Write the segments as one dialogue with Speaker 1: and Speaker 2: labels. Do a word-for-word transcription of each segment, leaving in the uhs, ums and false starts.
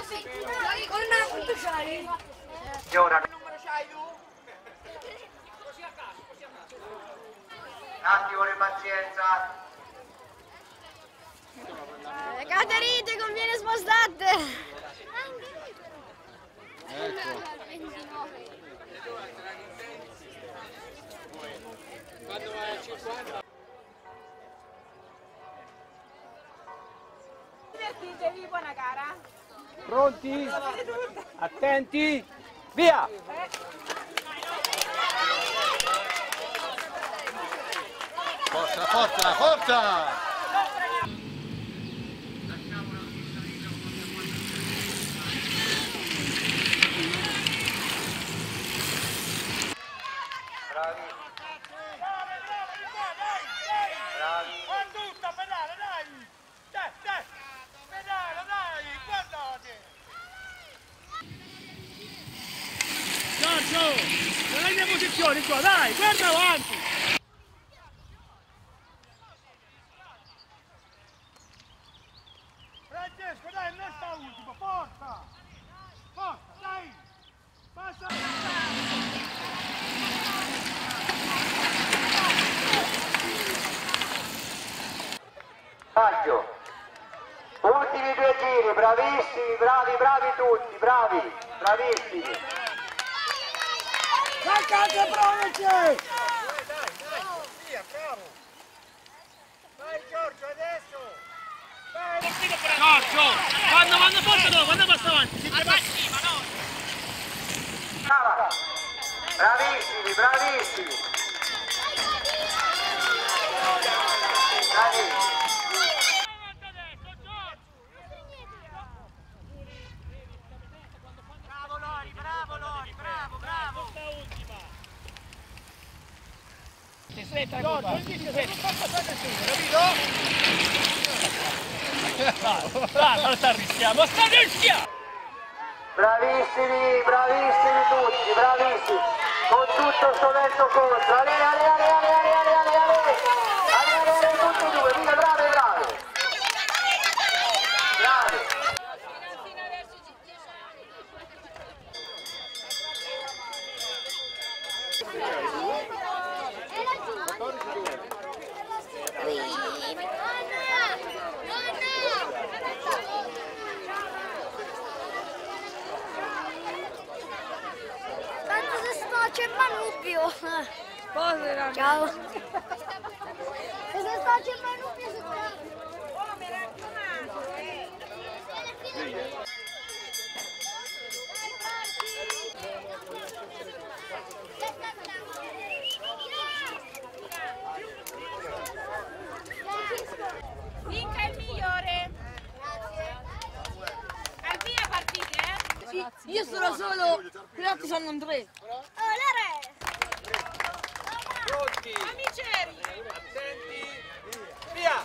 Speaker 1: Corna, quanto c'hai?
Speaker 2: E ora
Speaker 3: Che numero c'hai tu? Così a caso, così a caso.
Speaker 2: un attimo di pazienza.
Speaker 1: Caterite, conviene spostate!
Speaker 4: Ecco.
Speaker 3: Quando vai a cinquanta?
Speaker 5: Divertitevi, buona gara.
Speaker 6: Pronti? Attenti? Via!
Speaker 4: Forza, forza, forza!
Speaker 2: Bravi. Bravi.
Speaker 3: Con tutta, pedale, dai! Dai, dai! Pedale, dai! Guardate! Giorgio! Non hai le posizioni qua, dai! Guarda avanti! Francesco, dai, non sta ultimo, forza! Forza, dai! Passa!
Speaker 2: Taglio. Ultimi due giri, bravissimi, bravi, bravi tutti, bravi, bravissimi.
Speaker 3: Dai, calcio, provaci! Dai, dai, dai, via, bravo! Vai Giorgio, adesso! Vai! Giorgio! Quando vanno forte no, quando passa avanti! Si prepara!
Speaker 2: Brava. Bravissimi, bravissimi. Bravi.
Speaker 3: Bravo Lori, bravo Lori, bravo, bravo!
Speaker 6: Sei stretta
Speaker 3: Giorgio, il disco se non fa passare nessuno, capito?
Speaker 6: Dai, non sta arrischiando, sta arrischiando!
Speaker 2: Bravissimi, bravissimi tutti, bravissimi. Con tutto sto vento contro. Ale, ale, ale, ale, ale, ale, ale, ale. Ale, ale, ale, tutti e due, via, bravi, bravi. Bravi.
Speaker 1: Tanto se sto c'è Manubio. Ciao. Se sto c'è Manubio si può.
Speaker 5: Oh, mi raccomando, eh. Vinca il migliore. Al via partite, eh?
Speaker 1: Sì, io sono solo, gli altri sono tre. Oh, la re!
Speaker 3: Pronti!
Speaker 5: Amiceri!
Speaker 3: Attenti! Via!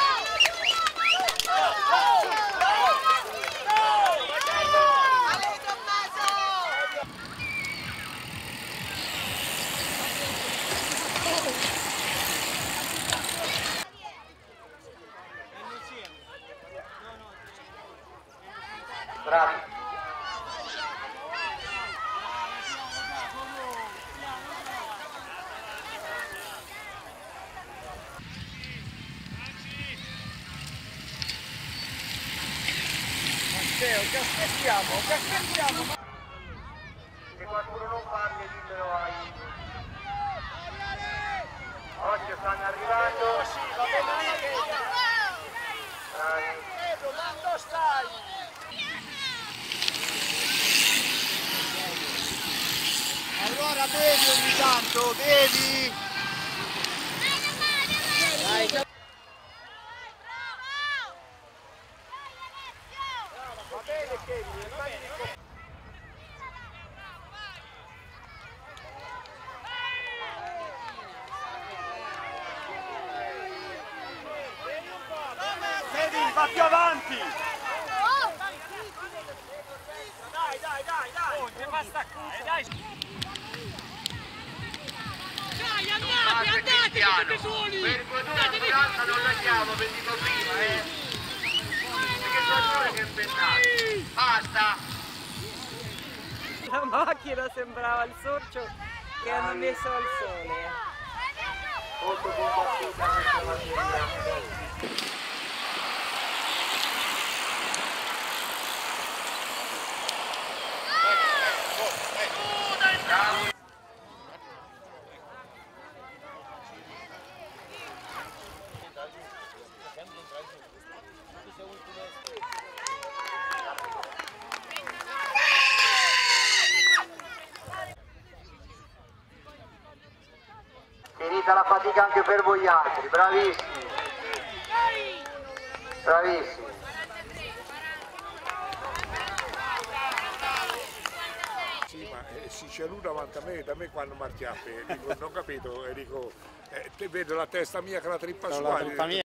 Speaker 2: Bravi.
Speaker 3: Matteo, che aspettiamo? Che aspettiamo?
Speaker 2: Se qualcuno non parli, dimmelo ai. Oggi stanno arrivando.
Speaker 3: Sì, va bene lì.
Speaker 2: Bravi.
Speaker 3: Pedro, quando stai? Allora bevi ogni tanto, bevi! Dai, dai. Va bene Kevin, va bene. Kevin, va più avanti! Dai, dai, dai, dai! Oh, ti basta qui, dai! Dai, andate, andate, siete soli!
Speaker 2: Per fortuna non lasciamo, per dico prima, eh! Perché sono ore che impennate! Basta! pista.
Speaker 7: La macchina sembrava il sorcio che hanno messo al sole.
Speaker 2: Molto combattuta questa partita. Bravo. Finita la fatica anche per voi altri, bravissimi. Bravissimi.
Speaker 3: Sì, ma eh, si c'è lui davanti a me, da me quando marchiappe, dico, non ho capito, e dico, eh, te vedo la testa mia che la trippa su.